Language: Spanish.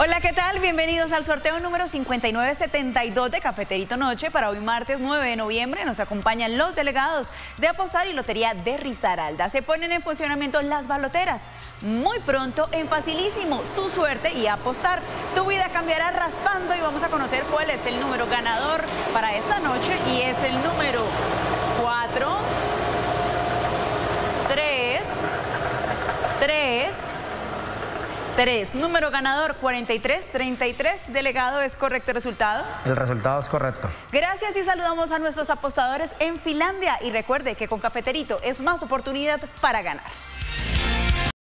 Hola, ¿qué tal? Bienvenidos al sorteo número 5972 de Cafeterito Noche. Para hoy martes 9 de noviembre nos acompañan los delegados de Apostar y Lotería de Risaralda. Se ponen en funcionamiento las baloteras. Muy pronto en Facilísimo, su suerte y apostar. Tu vida cambiará raspando y vamos a conocer cuál es el número ganador para esta noche y es el número 4, 3. Número ganador 4333. Delegado, ¿es correcto el resultado? El resultado es correcto. Gracias y saludamos a nuestros apostadores en Finlandia. Y recuerde que con Cafeterito es más oportunidad para ganar.